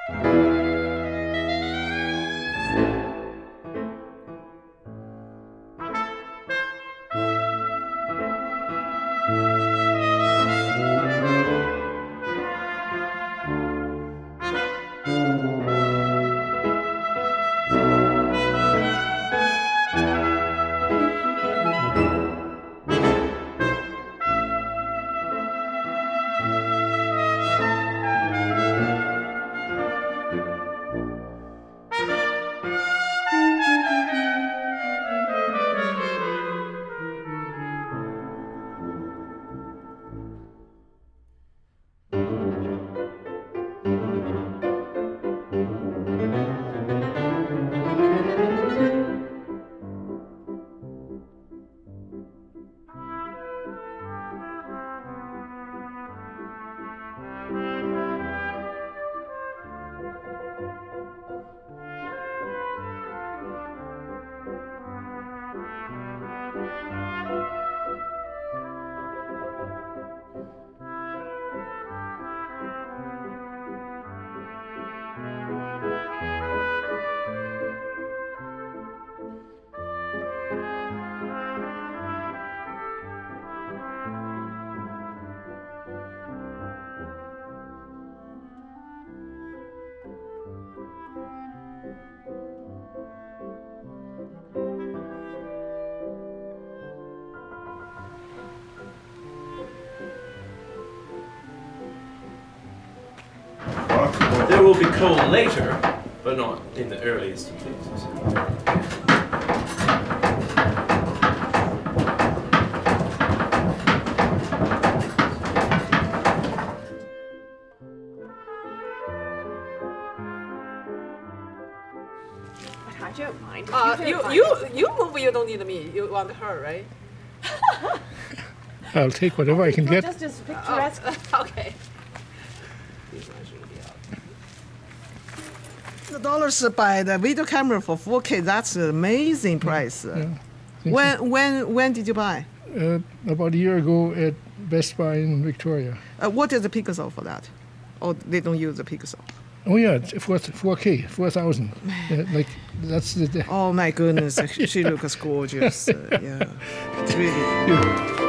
There will be coal later, but not in the earliest phases. I don't mind. You move. You don't need me. You want her, right? I'll take whatever I can get. Just picturesque. Okay. The dollars buy the video camera for 4K. That's an amazing price. Yeah. When did you buy? About a year ago at Best Buy in Victoria. What is the pixel for that? Or they don't use the pixel? Oh yeah, it's 4K, 4,000. Like that's the. Oh my goodness, she looks gorgeous. Yeah, it's really. Yeah.